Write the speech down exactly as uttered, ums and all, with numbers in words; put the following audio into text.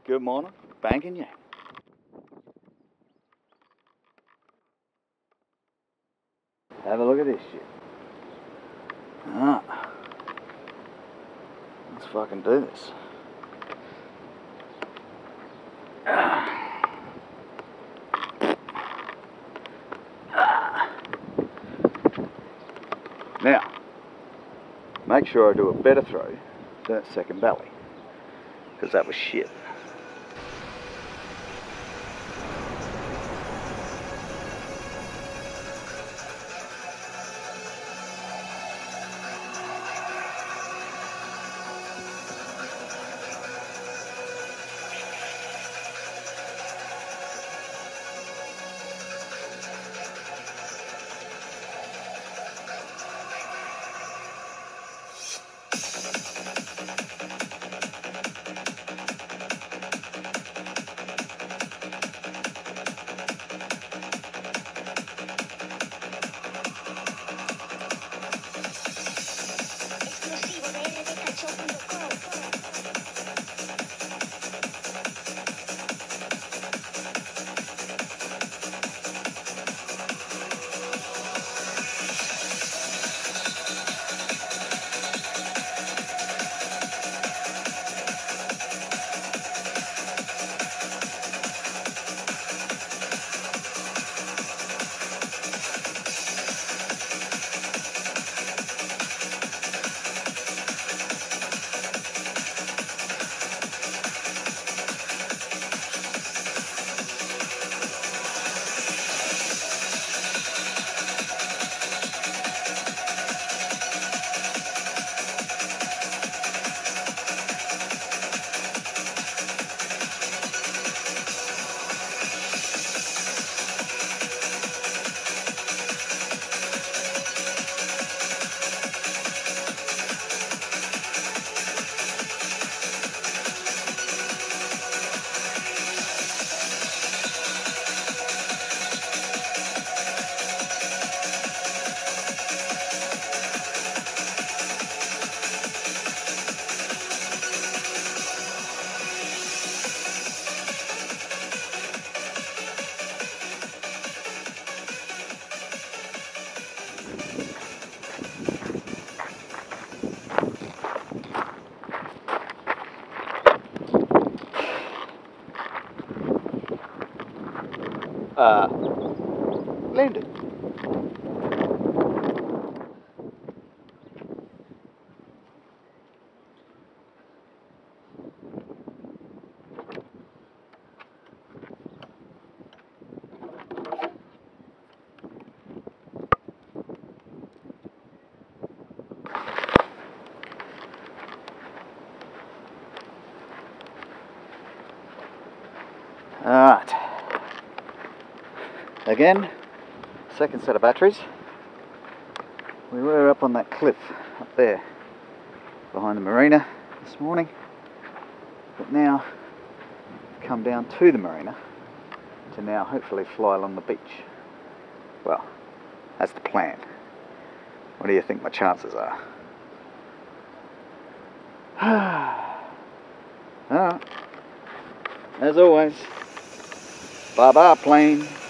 Good morning, banking you. Have a look at this shit. Ah, let's fucking do this. Ah. Ah. Now, make sure I do a better throw to that second belly, because that was shit. Uh, landed. Alright. Again, second set of batteries. We were up on that cliff up there behind the marina this morning, but now come down to the marina to now hopefully fly along the beach. Well, that's the plan. What do you think my chances are? Alright, as always, bye bye plane.